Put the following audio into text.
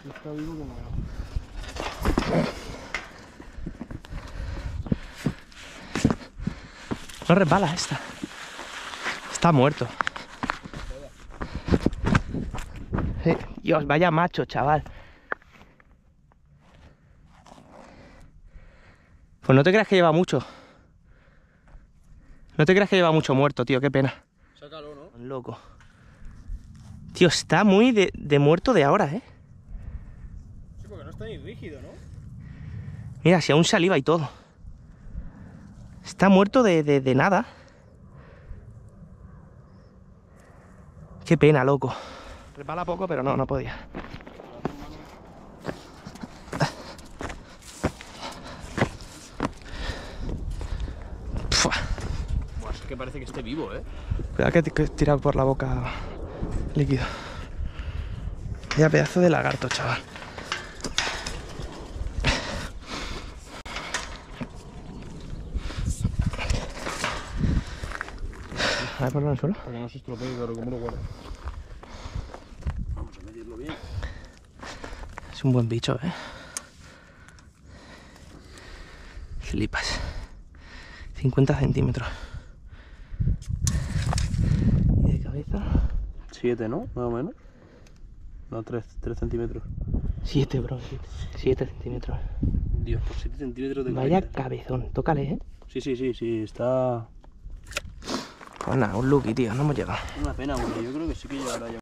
Está vivo que no. No resbala esta. Está muerto. Dios, vaya macho, chaval. Pues no te creas que lleva mucho. No te creas que lleva mucho muerto, tío, qué pena. Sácalo, ¿no? Loco. Tío, está muy de muerto de ahora, ¿eh? Sí, porque no está ni rígido, ¿no? Mira, si aún saliva y todo. Está muerto de nada. Qué pena, loco. Resbala poco, pero no podía. Buah, es que parece que esté vivo, ¿eh? Cuidado que tira por la boca líquido. Vaya pedazo de lagarto, chaval. A ver, ponlo en el suelo. Para que no se estropee, claro, ¿cómo lo guardo? Vamos a medirlo bien. Es un buen bicho, ¿eh? Flipas. 50 centímetros. Y de cabeza... 7, ¿no? Más o menos. No, 3 centímetros. 7, bro. 7 centímetros. Dios, por 7 centímetros de Vaya cabeza. cabezón. Tócale, ¿eh? Sí, está... Pues nada, un lucky, tío. No hemos llegado. Una pena, porque yo creo que sí que llegará ya.